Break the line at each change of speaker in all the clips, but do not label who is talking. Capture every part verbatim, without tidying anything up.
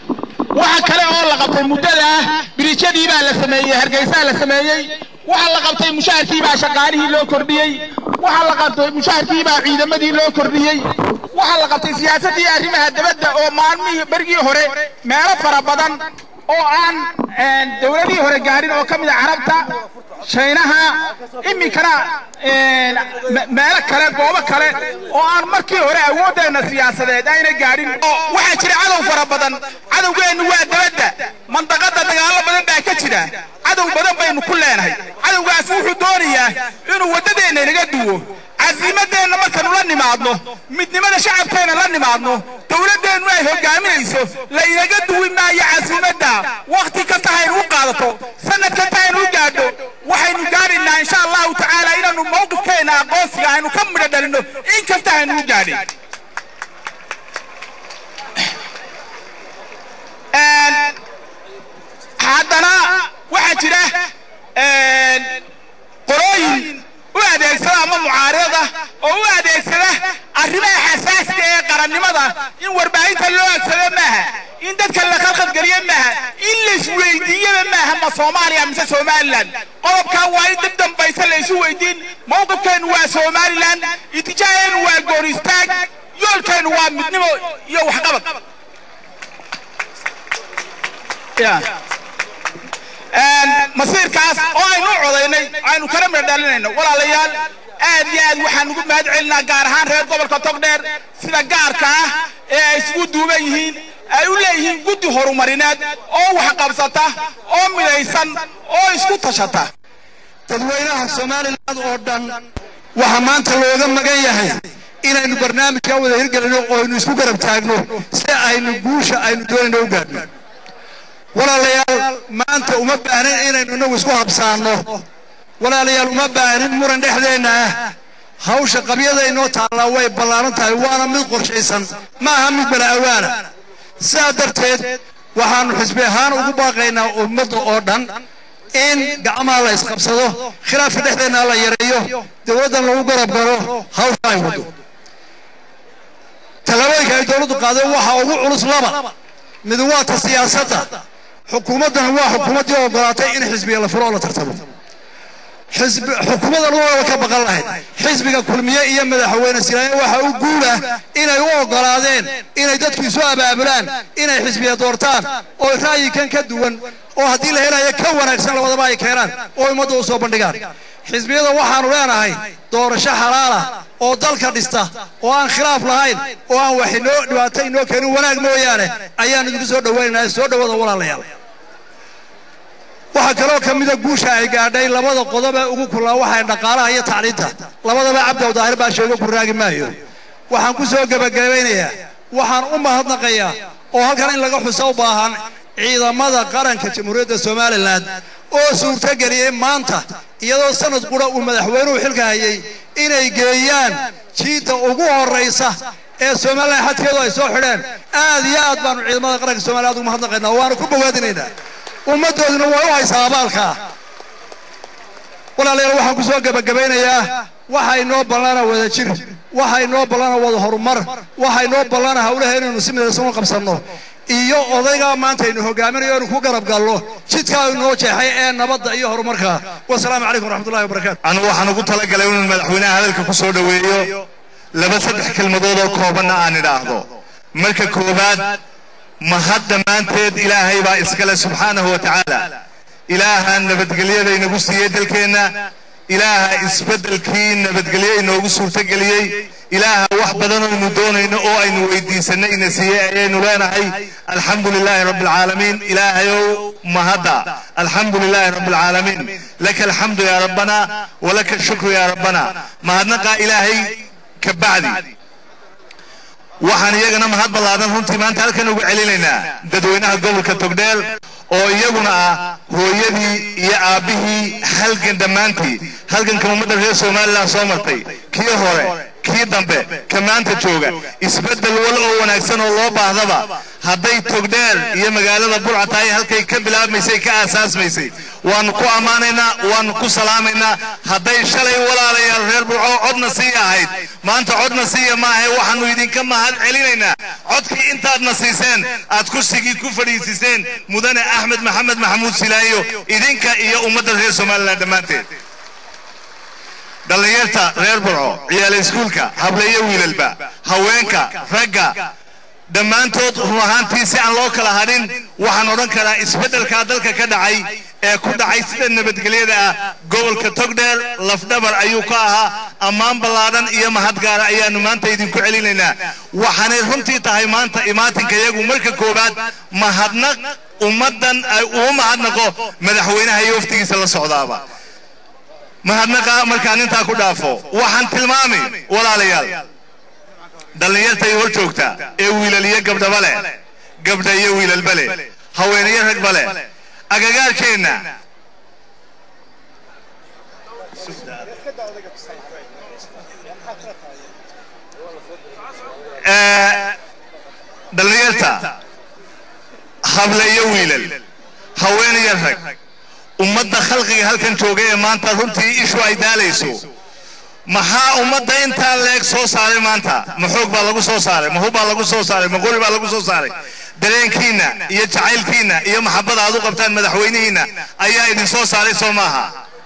waxa kale oo la qabtay muddada biriishadii baa la sameeyay Hargeysa la sameeyay waxa la qabtay mushaharkii baa shaqaalihii loo kordhiyay waxa la qabtay mushaharkii baa ciidamadii loo kordhiyay waxa la qabtay siyaasadii arrimaha dibadda oo maalmihii bargii hore meelo fara badan oo aan dawladii hore gaarin oo kamid ah Carabta Shiinaha imikana meelo kale goobo kale oo aan markii hore awoodeena siyaasadeed ayna gaarin waxa jira cadow fara badan cadowgeenu waa dibadda mandaqada dagaalo badan baa ka jira cadow badan baynu ku leenahay cadowgaas wuxuu doonayaa inuu wadadeena naga duwo عزيمتنا مركز ولا نمادنا مدننا شعب كنا لا نمادنا دولتنا ما هي جامعيسو لا يجدوا ما يعزمتنا وقت كتاين وقالته سنة كتاين وجادو وحين جارنا إن شاء الله تعالى إنه موقف كنا قاسي عنه كم ردنا إن كتاين وجادي حدنا واحد له قرين وهذا السلام معارضة وهذا السلام الربا حساسية قرن ماذا إن وربعين تلوه السلام معها إن تتكلم خلق قريب معها إلا سويدية معها ما صوماليا مثل صوماليا قرب كان وايد دم بيسال سويدين موقف كان وا صوماليا اتجاهن وا غوريستاك يول كان وا مدنمو يو حقبك يا مصير كاس أي نوع ذيني أي نكرم ردالنا ولا ليال أديان وحن نقول ما أدعينا قارهان ريد قبل كتقدر سنا قاركا يسقط دوبيهين أيوليهين قد هرو مرينات أو حقب ستا أو ملايسان أو يسقط شتا
تدوينها الصومال الأردن وحمان تلوغا مجايها إن البرنامج كود يرجع أو نسقط قرب تاجنو سأي نبوش أي ندوين نوجد ولا ليال ما أنت وما بأرين إن إنه وسقوها بسانه ولا ليال وما بأرين مرن دحدينا هاوش قبيلة إنه تعالى ويبلارن تايوانا من قرشيسان ما هم بالأوانا سادرتيد وحان حزبيهان وقباقينا ومدو أردن إن قعما الله يسقبصده خلاف دحدينا الله يريوه دولدا لو قرب قروه هاوش تايودو تلويك أي دولدو قادوا وحا وقوع علص لابا مدوات السياسة حكومتنا هو حكومة يوغلاتي إن حزبية لفرع ولا ترتبط حزب حكومة الأولى كبقى الله حزبك كل مية أيام مدحوين السلاية وحاوقوله إن يوغلاتين إن يددك سواء بأبلان إن حزبية دورتان أو رأي كان كدوان أو هدي له هنا يكون أكسان لوضباء كيران أو يمدو صوبان دقار حزبية وحان ولانا هاي دور شحرالة أو دالك دستا أو أن خلاف لهاين أو أن وحنو دواتين نو كانوا وناك مويانه أيان نجلسوا دوين سو دوضا ولا ليال waxa kale oo kamida guusha ay gaadhay labada qodob ee ugu kulaa waxa dhaqaalaha iyo taariikhda labadaba Cabdi Daahir baa sheegay ku raagi maayo waxaan ku soo gabagabeynayaa waxaan u mahadnaqayaa oo halkan in laga xuso u baahan ciidamada qaranka Jamhuuriyadda Soomaaliland oo suurta galiyay maanta iyadoo sanad qura uu madaxweynuhu xilka hayay inay geeyaan jiida ugu horeysa ee Soomaaliland xadkeedu ay soo xidheen aad iyo aad baan ciidamada qaranka Soomaaliland ugu mahadnaqaynaa waana ku bogaadinaynaa ummaddooduna waa u haysaa abaalka walaalayaal waxaan ku soo gabagabeynayaa waxa inoo ballana wada jir waxa inoo ballana wada horumar waxa inoo ballana hawlaheena inuu si midaysan u qabsanno iyo odayga maanta inuu hogaaminayo inuu ku garab gallo jidka inoo jeexay ee nabadda iyo horumarka wassalaamu calaykum waraxmatullaahi wabarakaatu
anigu waxaan ugu talagalay inuu madaxweynaha hadalka ku soo dhaweeyo laba saddex kelmadood oo koobanna aan idhaahdo marka koobaad ما هذا ما أنتد إلهي با إسكال سبحانه وتعالى إلها نبتقليه نبوسيه دلكينا إله إسبدل كين نبتقليه نبوسور تقليه إله وحبدنا المدون إنه أو أي نويدي سنة إنسيه إنه لنا هاي الحمد لله رب العالمين إله يو ما هذا الحمد لله رب العالمين لك الحمد يا ربنا ولك الشكر يا ربنا ما هذا إلهي كبعدي waxaan iyagana mahad balaadan runtii maanta halkan ugu celinaynaa dadweynaha gobolka Togdheer oo iyaguna ah hooyadii iyo aabihii halgan dhamaantii halgan kamada reer Soomaaliland soo martay kii hore kii dambe kamaanta jooga isbedel wal oo wanaagsan oo loo baahdaba haday Togdheer iyo magaalada Burca tahay halkay ka bilaabmaysay ka asaasmaysay وان كو أمانينا وان كو سلامينا هداي شلي ولا لي الرير برعو عدنا سيئة هيد ما أنت عدنا سيئة ما هي وحنو يدين كما هاد علينا عدك انت عدنا سيسين عدكو سيكي كفري سيسين مدن أحمد محمد محمود سلايو إذنك إيا أمد الرئيس ومالا دمانتين دلنيرتا رير برعو عيال اسكولكا هبلية ويلالبا هوينكا رقا dhammaantood run ahaantii si aan loo kala hadhin waxaan odhan karaa isbeddelka dalka ka dhacay ee ku dhacay sida nabadgelyada ah gobolka Togdheer lafdhabar ayuu ka ahaa ammaan ballaaran iyo mahad gaar ah ayaanu maanta idinku celinaynaa waxaanay runtii tahay maanta imaatinka iyagu marka koobaad mahadnaq ummadan ay u mahadnaqo madaxweynaha iyo waftigiisa la socdaaba mahadnaqa markaan intaa ku dhaafo waxaan tilmaamay walaalayaal دلنيرتا يورجوكتا اي ويلاليه قبضه بله قبضه اي ويلال بله هوينيه رق بله اغاغاركينا ا دلنيرتا هبليه ويلال هوينيه رق امه خلقي halkan joogay maanta runtii ishu ay daalayso maxaa umada inta leeg soo saaray maanta maxoog baa lagu soo saaray maxuu baa lagu soo saaray maqool baa lagu soo saaray dareenkiina iyo jacaylkiina iyo maxabada aad u qabtaan madaxweynihiina ayaa idin soo saaray Soomaha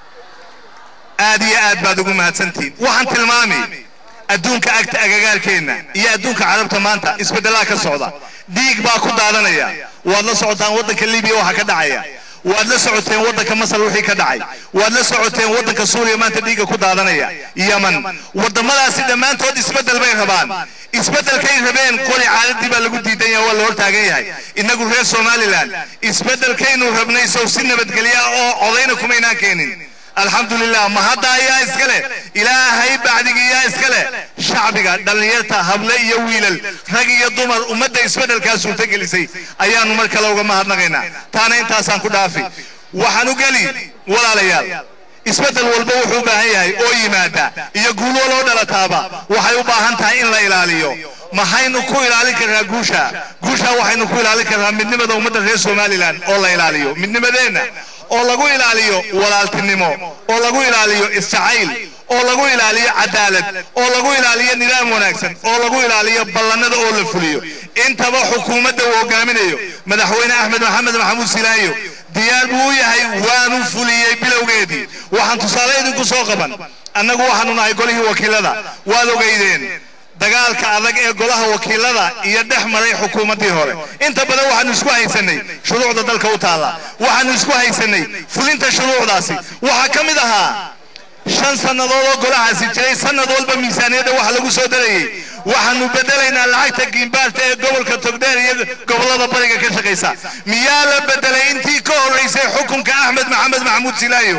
aad iyo aad baad ugu mahadsantiin waxaan tilmaamay adduunka agta agagaarkeena iyo adduunka carabta maanta isbeddelaa ka socda dhiig baa ku daadanaya waad la socotaan wadanka Liibiya waxa ka dhacaya waad la socoteen wadanka Masar wixii ka dhacay waad la socoteen wadanka Suuriya maanta dhiiga ku daadanaya Yemen wadamadaasi dhamaantood isbedel bay rabaan isbedelkay rabeen qori caaladii baa lagu diidan yahay waa la hortaagan yahay inagu reer Soomaaliland isbedelkaynu rabnay soo si nabadgelyo oo codayna kuma inaan keenin الحمد لله ما هذا يا إسكله إلهي بعدك يا إسكله شعبك دلنيرتا هبلي يويل رجي يضمر أمد إسبدل كاسول تجلسي أيام عمر كلاوجا ما هذا غينا ثاني أنت أسان كدافي وحنو قلي ولا ليال إسبدل والبوح بهاي أوي ماذا يقولوا له دل تابا وحيوبا هنتا إن لا إلاليو ما حين كويل عليك الرجوشة جوشة وحين كويل عليك من نمد أمد الرئيس ماليلان الله إلاليو من نمدنا oo lagu ilaaliyo walaaltinimo oo lagu ilaaliyo isjacayl oo lagu ilaaliyo cadaalad oo lagu ilaaliyo nidaam wanaagsan oo lagu ilaaliyo ballanada oo la fuliyo intaba xukuumadda uu hogaaminayo madaxweyne Axmed Maxamed Maxamuud Silaayo diyaar buu yahay waanu fuliyay bilowgeedii waxaan tusaaleedii ku soo qaban annagu waxaanu nahay golihii wakiilada waad ogeydeen dagaalka adag ee golaha wakiilada iyo dhexmaray xukuumadii hore inta badan waxaan isku haysanay shuruucda dalka u taala waxaan isku haysanay fulinta shuruucdaasi waxa kamid ahaa shan sanadood oo golahaasi jiray sanad walba miisaaniyada wax lagu soo darayay waxaanu bedelaynaa lacagta giimbaarta ee gobolka Togdheer iyo gobolada bariga ka shaqeysa miyaa la bedelay intii ka horeysay xukunka Axmed Maxamed Maxamuud Silaayo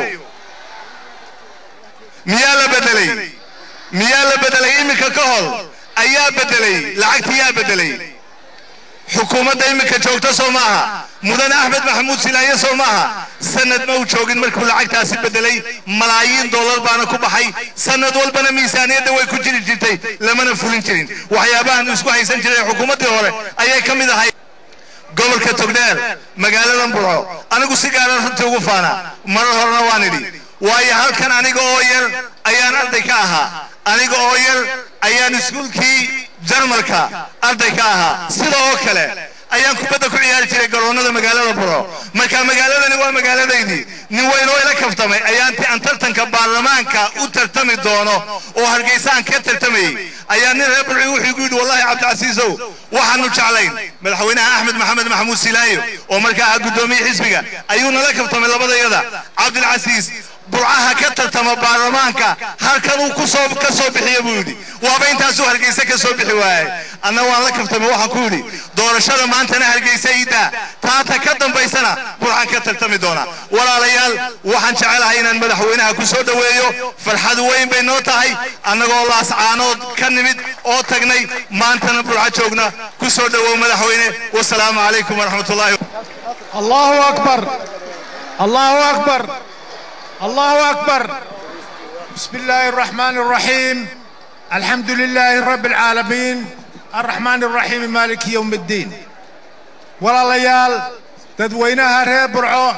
miyaa la bedelay miyaa la bedelay imika ka hor ayaa bedelay lacagtii yaa bedelay xukuumadda imika joogta Soomaha mudan Axmed Maxamuud Silaayo Soomaha sanad ma uu joogin markuu lacagtaasi bedelay malaayiin dollar baana ku baxay sanad walbana miisaaniyada way ku jiri jirtay lamana fulin jirin waxyaabahan isku haysan jiray xukuumadii hore ayay kamid ahay gobolka Togdheer magaalada Burco anigu si gaar ah runtii ugu faana mar horena waan idhi waayo halkan aniga oo yar ayaan arday ka ahaa aniga oo yar ayaan iskuulkii Jarmalka arday ka ahaa sidoo kale ayaan kubadda ku ciyaari jiray garoonada magaalada Burco marka magaaladani waa magaaladeydii nin weyn oo ila kaftamay ayaan tii aan tartanka baarlamaanka u tartami doono oo Hargeysa aan ka tartamay ayaan nin reer Burco wuxuu igu yidhi wallahi Cabdicasiisow waxaanu jeclayn madaxweynaha Axmed Maxamed Maxamuud Silaayo oo markaa gudoomiye xisbiga ayuu nala kaftamay labadayada Cabdilcasiis burcaha ka tartama baarlamaanka halkan uu ku soo ka soo bixiyo buu yidhi waaba intaas uu Hargeysa ka soo bixi waayay anna waan la kaftamay waxaan ku yidhi doorashada maantana Hargeysa ida taata ka dambaysana burcan ka tartami doona walaalayaal waxaan jecelahay inaan madaxweynaha ku soo dhaweeyo farxad weyn bay noo tahay annagoo laascaanood ka nimid oo tagnay maantana burca joogna ku soo dhawow madaxweyne wassalaamu calaykum waraxmatullaahi
allahu akbar allahu akbar الله أكبر بسم الله الرحمن الرحيم الحمد لله رب العالمين الرحمن الرحيم مالك يوم الدين ولا ليال تدوينها رير برعو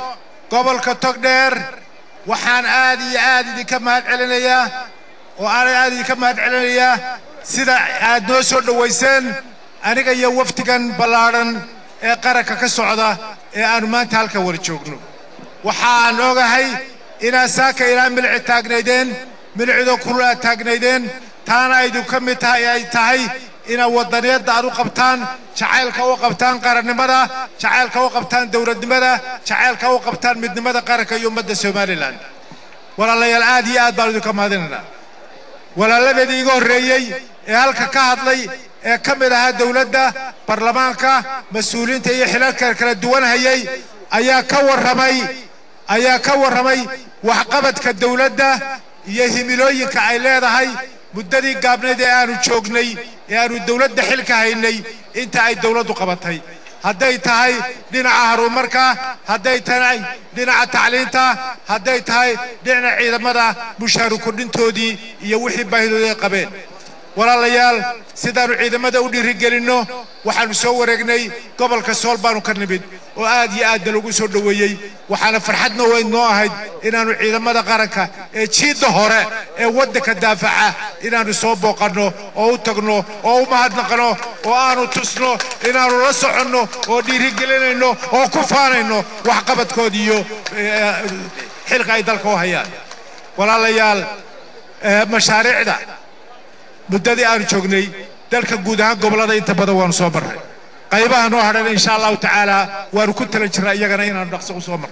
قبل كتقدر وحان آدي آدي كما علنيا وأنا آدي كما علنيا سيدا آدنو سود ويسن أنا جاي وفتكن بلارن قرك كسعدة أنا ما تهلك ورجوجنو وحان أوجهي إن ساك إلى ملع تاجنيدين ملعدو كلها تاجنيدين تانا يدو كم تاي تاي إن وطنيات دارو قبطان شعيل كوا قبطان قرن مدا شعيل كوا قبطان دورة مدا شعيل كوا قبطان مد مدا قرك يوم مد سومالي لان ولا لا يلعادي آد بارد كم هذينا ولا لا بدي يقول ريي هالك كهاد لي كم لها دولة دا برلمانك مسؤولين تي حلال كلا الدول هيي أيا كور رمي أيا كور رمي وحقبت كالدولة دا يهملوي كعيلة هاي مددي قابنا دي آنو تشوقني آنو الدولة دا حلك هايني انت اي الدولة دو قبطهاي هداي تهاي دينا عهرو مركا هداي تهاي دينا تعلينتا هداي تهاي دينا عيدا مدى مشارو كردين تودي يوحي باهدو دي قبين ولا ليال سيدانو عيدا مدى ودي رجالينو وحانو سوى رجني قبل كسول بانو كرنبين وآدي آد لوغو سو دويي وحانا فرحتنا وين نوهد إنانو عيدا مدى قرنكا تشيد هورا ودك الدافعة إنانو سو بوقنو أو تغنو أو مهد نقنو وآنو تسنو إنانو رسعنو ودي رجالينو أو كفانينو وحقبت كوديو حلقة إدالكو هيان ولا ليال مشاريع دا مددي أنا شغني ذلك جودها قبل هذا ينتبه وان صبر قيبها نوهر إن شاء الله تعالى وركوت الجراء يجرينا نقص صبر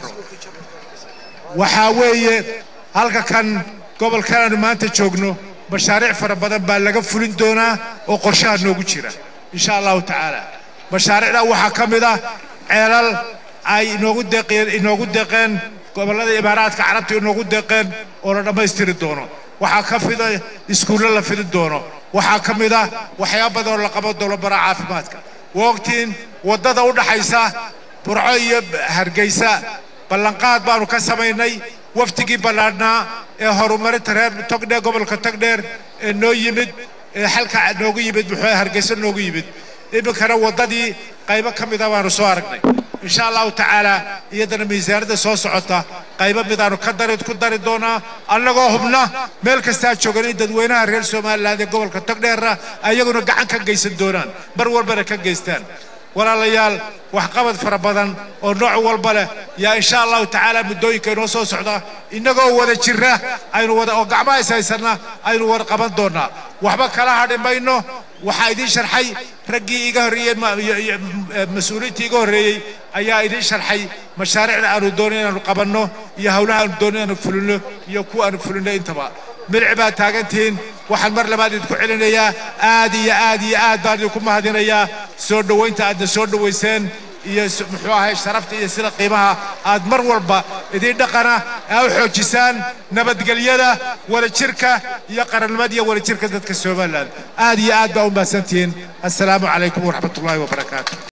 وحاوي هلك كان قبل كان ما أنت شغنو مشاريع فربنا بالغ فلين دونا وقرشات نوجيرة إن شاء الله تعالى مشاريعنا وحكم ذا علل أي نوجد دقيق نوجد دقيق قبل هذا إمارات كعربت نوجد دقيق ولا ما يستير دونا waxaa ka fida iskuulo la fidi doono waxaa ka mid ah waxyaabo badan oo la qabo dowladda caafimaadka waqtiin wadada u dhaxaysa Burco iyo Hargeysa ballanqaad baanu ka sameynay waftigii ballaadhnaa ee horumarinta reer Togdheer gobolka Togdheer ee noo yimid ee halka noogu yimid wuxuu Hargeysa noogu yimid ibakana wadadii qaybo ka mid ah baanu soo aragnay إن شاء الله تعالى يدنا ميزانية سوس عطا قيمة ميدانو كدرت كدرت دونا اللقوهمنا ملك استاذ شغلين تدوينا ريال سومال هذا قبل كتقدر أيقونوا قعن كجيس الدوران برور بركة جيستان ولا ليال وحقبت فربضان ونوع والبلة يا إن شاء الله تعالى بدوي كانوا سوس عطا إنه هو ذا شرة أينو وذا وقعما يسيسنا أينو ورا قبل دونا وحبك كلا هذا بينه وحايدين شرحي رجي إيجارية مسؤوليتي إيجارية أيها إيدين شرحي مشاريعنا أنو دونينا نقبلنا يهولها أنو دونينا نفلونه يكو أنو فلونه انتبه من عباد تاجنتين وحن مر لما دي تقول لنا يا آدي يا آدي يا آد بعد يكون ما هدينا يا سود وين تعد سود ويسن يا محوها شرفت يا سيرة قيمها آد مر وربا إذا دقنا أو حوجسان نبت قليلة ولا شركة يقرن المدية ولا شركة تتكسر بلاد آدي يا آد بعد ما سنتين السلام عليكم ورحمة الله وبركاته.